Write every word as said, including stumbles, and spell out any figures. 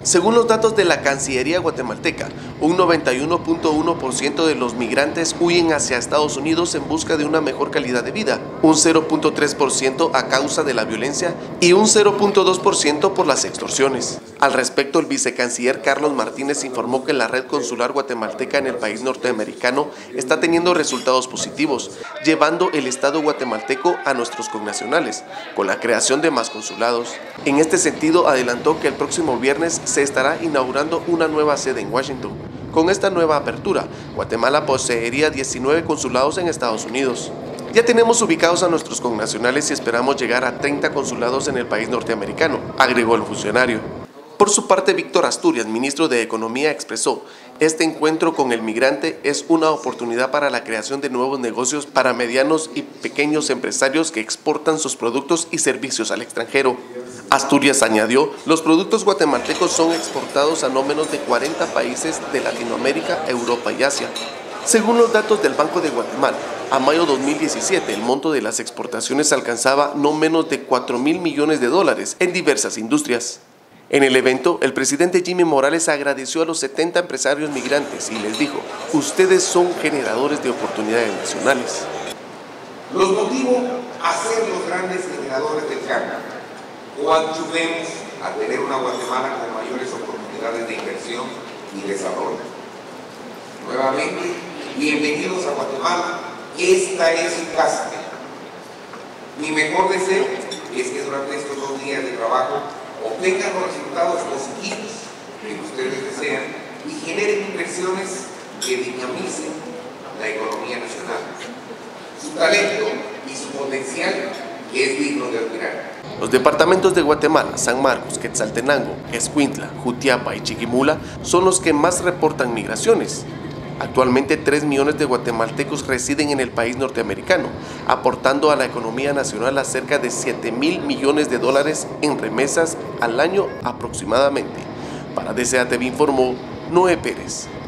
Según los datos de la Cancillería guatemalteca, un noventa y uno punto uno por ciento de los migrantes huyen hacia Estados Unidos en busca de una mejor calidad de vida, un cero punto tres por ciento a causa de la violencia y un cero punto dos por ciento por las extorsiones. Al respecto, el vicecanciller Carlos Martínez informó que la red consular guatemalteca en el país norteamericano está teniendo resultados positivos, llevando el Estado guatemalteco a nuestros connacionales, con la creación de más consulados. En este sentido, adelantó que el próximo viernes se estará inaugurando una nueva sede en Washington. Con esta nueva apertura, Guatemala poseería diecinueve consulados en Estados Unidos. Ya tenemos ubicados a nuestros connacionales y esperamos llegar a treinta consulados en el país norteamericano, agregó el funcionario. Por su parte, Víctor Asturias, ministro de Economía, expresó: este encuentro con el migrante es una oportunidad para la creación de nuevos negocios para medianos y pequeños empresarios que exportan sus productos y servicios al extranjero. Asturias añadió: los productos guatemaltecos son exportados a no menos de cuarenta países de Latinoamérica, Europa y Asia. Según los datos del Banco de Guatemala, a mayo dos mil diecisiete el monto de las exportaciones alcanzaba no menos de cuatro mil millones de dólares en diversas industrias. En el evento, el presidente Jimmy Morales agradeció a los setenta empresarios migrantes y les dijo: ustedes son generadores de oportunidades nacionales. Los motivo a ser los grandes generadores del cambio. Coadyuvemos a tener una Guatemala con mayores oportunidades de inversión y desarrollo. Nuevamente, bienvenidos a Guatemala. Esta es su casa. Mi mejor deseo es que durante estos dos días de trabajo obtengan los resultados positivos que ustedes desean y generen inversiones que dinamicen la economía nacional. Su talento y su potencial es digno de admirar. Los departamentos de Guatemala, San Marcos, Quetzaltenango, Escuintla, Jutiapa y Chiquimula son los que más reportan migraciones. Actualmente tres millones de guatemaltecos residen en el país norteamericano, aportando a la economía nacional a cerca de siete mil millones de dólares en remesas al año aproximadamente. Para D C A T V informó Noé Pérez.